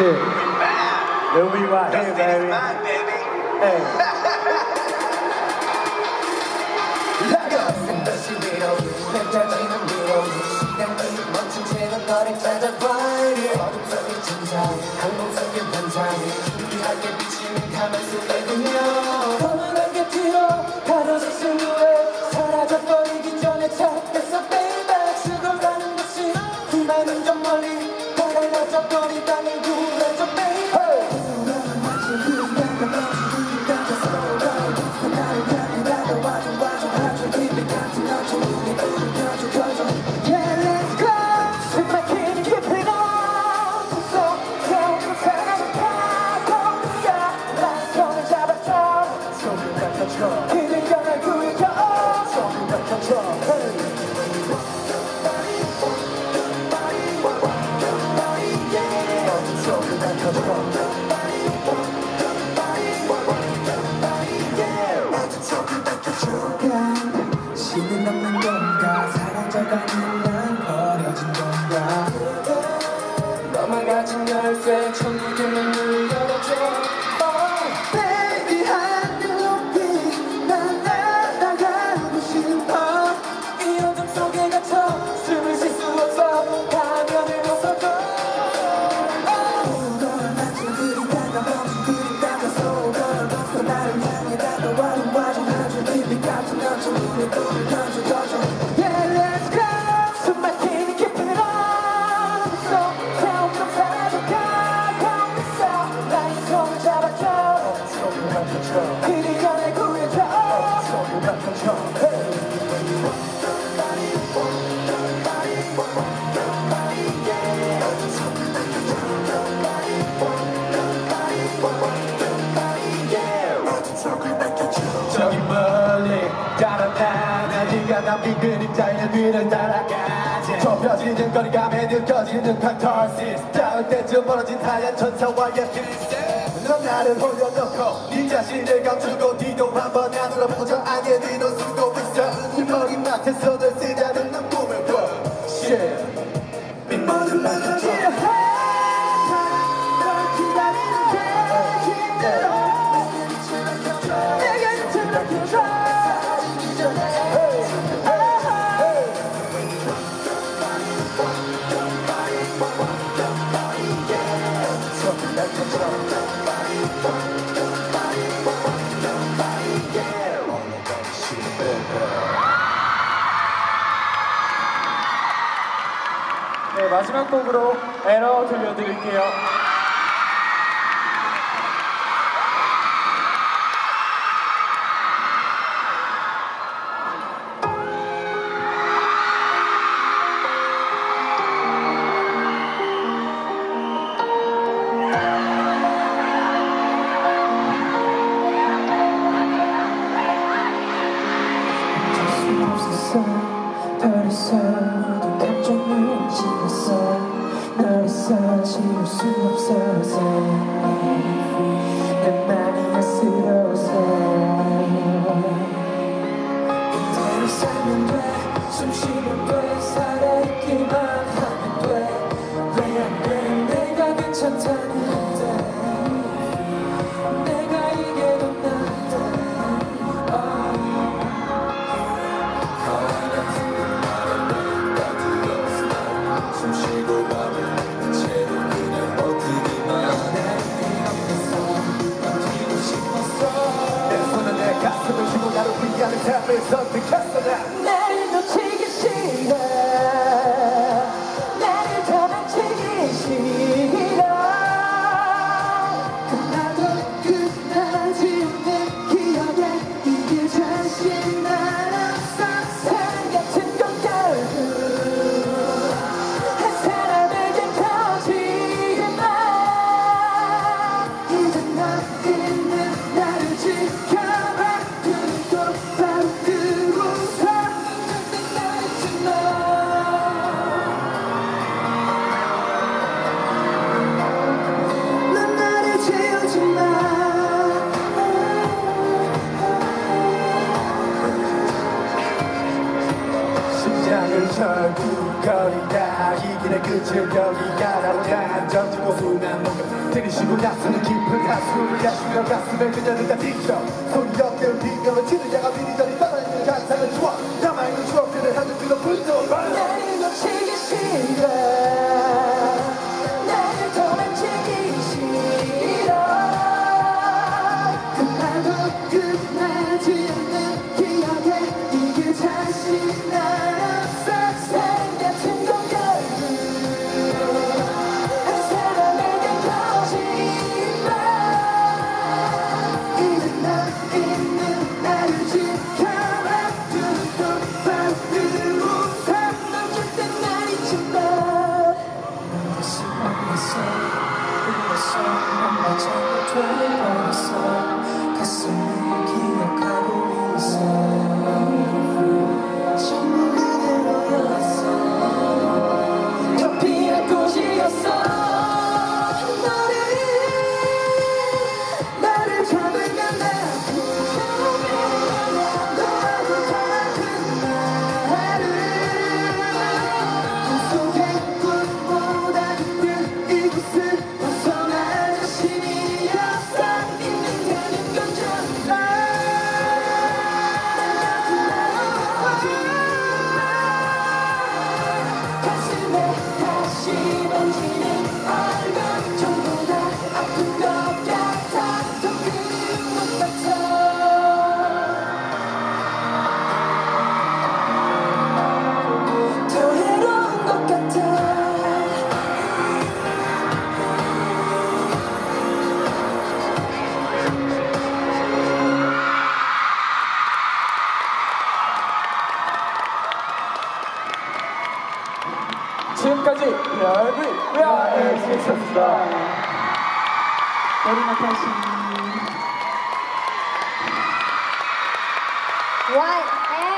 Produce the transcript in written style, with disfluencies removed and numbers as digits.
Shit. Then we right here, baby. Hey. 멈춘 채로 너를 찾아봐요. 어둠 속의 천사, 항공 속의 반사에 준비하게 비치는 가만 속에 그녀. 검은 곁으로 가로진 실루엣 사라져버리기 전에 찾겠어 baby. 죽어가는 것이 희망은 좀 멀리 바랄라져버린 땅을 구해줘 baby. 나를 향해 다가와줘 와줘 아주 깊이 같은 너처 눈에 불을 켜줘. Yeah, let's go. 숨막히는 깊은 어둠 속 겨울로 사랑하고 나 손을 잡아줘. 손을 잡아줘. 그대가 날 구해줘. 손을 잡아줘. 손을 잡아줘. 신은 없는 건가 사라져가는 난 버려진 건가. 너만 가진 열쇠 천국의 문을 열어줘. Oh baby 하늘 높이 난 날아가고 싶어. 이 어둠 속에 갇혀 숨을 쉴 수 없어. 가면을 벗어줘. 무거운 아침 그리다가 멈춘 그리다가 속을 벗어 나를 향해 다가와줘 와줘 아주 깊이 같은 너처럼 눈에 불을 켜줘. Yeah, let's go. 숨막히는 깊은 어둠 속 겨울로 사라져가고 있어. 나의 손을 잡아줘. 손을 잡아줘. 그대가 날 구해줘. 손을 잡아줘. 저기 멀리 다른 하나 네가 남긴 그림자의 뒤를 따라가지. 좁혀지는 거리감에 느껴지는 카타르시스. 닿을 때쯤 멀어진 하얀 천사와의 키스. 넌 나를 올려놓고 네 자신을 감추고 뒤도 한번 안 돌아보자. 아니야 네도 숨고 있어. 네 머리맡에 손을 쓰자는 난 꿈을 꿔. Shit 모든 말 다 널 기다리는 게 힘들어. 네, 마지막 곡으로 에러 들려드릴게요. 버렸어 모든 감정을 지웠어. 널 있어 지울 수 없어서 내 맘이 안쓰러워서. 그대로 살면 돼. 숨 쉬면 돼. 살아있기만 하면 돼. 왜 안 돼. 내가 괜찮다는데 내가 이게 더 낫다. 숨쉬고 가면 이제는 그냥 버티기만 버티고 싶었어. 내 손은 내 가슴을 쥐고 나를 위하는 답을 선택했어. 나를 놓치기 싫어. 나를 도망치기 싫어. 나도 끝나지 않는 기억에 이길 자신 난 없어. 사랑 같은 건 결국 한 사람에게 터지지만 이제 너 있는 나를 지켜봐. 눈도 바로 뜨고서 세상을 철두거리다 이 길의 끝을 여기가라고 난 던지고 순한 목표 들이쉬고 나서는 깊은 한숨을 야쉬며 가슴에 그녀를 다 뒤져 소리 없는 비명을 치는 야가 미리저리 떠나는 가상을 주워 남아있는 추억들을 한줄 들어 불도 나를 놓치기 싫어 나를 도망치기 싫어 그날도 끝나지 않는 기억에 이길 자신 난 없어 사랑 같은 건 결국 한 사람에게 거짓말 이제 나 있는 나를 지켜봐 두눈 똑바로 웃어 넘길 땐 날 잊지 마 다시 만났어 불렀어 넌나 잘못해버렸어 가슴을 기억하고 있어 전부 그대로였어 저 피한 꽃이었어 나를 잡으면 나도 너하고 더 큰 나를 꿈속의 꿈보다 그 이곳을 벗어나 자신이었어 있는다는 건 정말 가슴에 다시 번지는 얼굴 전부 다 아픈 것 같아 더 그리운 것 같아 더 외로운 것 같아 지금까지 PRV 있었습니다. 머리나 다시 Right.